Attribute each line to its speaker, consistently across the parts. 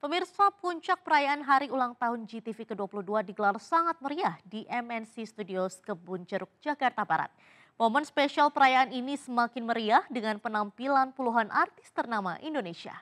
Speaker 1: Pemirsa, puncak perayaan hari ulang tahun GTV ke-22 digelar sangat meriah di MNC Studios Kebun Jeruk, Jakarta Barat. Momen spesial perayaan ini semakin meriah dengan penampilan puluhan artis ternama Indonesia.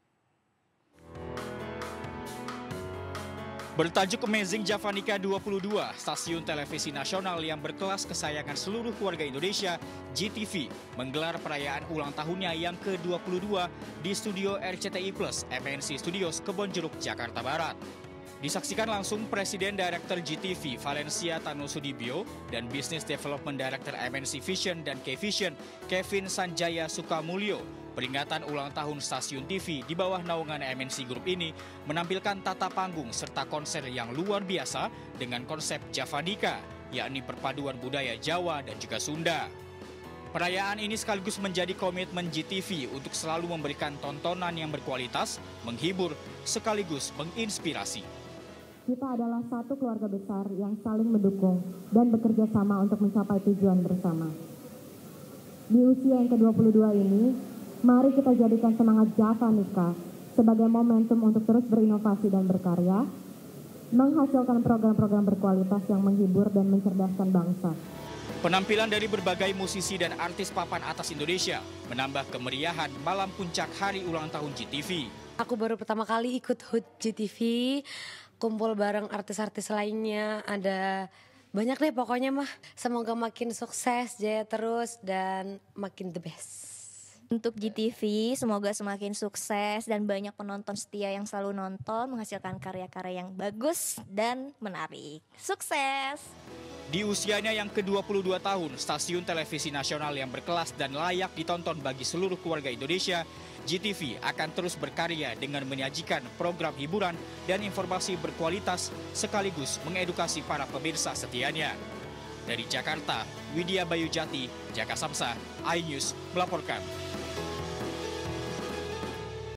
Speaker 2: Bertajuk Amazing Javanica 22, stasiun televisi nasional yang berkelas kesayangan seluruh keluarga Indonesia, GTV, menggelar perayaan ulang tahunnya yang ke-22 di studio RCTI Plus, MNC Studios Kebon Jeruk, Jakarta Barat. Disaksikan langsung Presiden Direktur GTV Valencia Tanusudibio dan Business Development Director MNC Vision dan K-Vision Kevin Sanjaya Sukamulyo. Peringatan ulang tahun stasiun TV di bawah naungan MNC Group ini menampilkan tata panggung serta konser yang luar biasa dengan konsep Javanica, yakni perpaduan budaya Jawa dan juga Sunda. Perayaan ini sekaligus menjadi komitmen GTV untuk selalu memberikan tontonan yang berkualitas, menghibur, sekaligus menginspirasi.
Speaker 3: Kita adalah satu keluarga besar yang saling mendukung dan bekerja sama untuk mencapai tujuan bersama. Di usia yang ke-22 ini, mari kita jadikan semangat Javanica sebagai momentum untuk terus berinovasi dan berkarya, menghasilkan program-program berkualitas yang menghibur dan mencerdaskan bangsa.
Speaker 2: Penampilan dari berbagai musisi dan artis papan atas Indonesia menambah kemeriahan malam puncak hari ulang tahun GTV.
Speaker 4: Aku baru pertama kali ikut HUT GTV, kumpul bareng artis-artis lainnya, ada banyak deh pokoknya mah. Semoga makin sukses, jaya terus, dan makin the best.
Speaker 5: Untuk GTV, semoga semakin sukses dan banyak penonton setia yang selalu nonton, menghasilkan karya-karya yang bagus dan menarik. Sukses!
Speaker 2: Di usianya yang ke-22 tahun, stasiun televisi nasional yang berkelas dan layak ditonton bagi seluruh keluarga Indonesia, GTV akan terus berkarya dengan menyajikan program hiburan dan informasi berkualitas sekaligus mengedukasi para pemirsa setianya. Dari Jakarta, Widya Bayu Jati, Jaka Samsa, iNews melaporkan.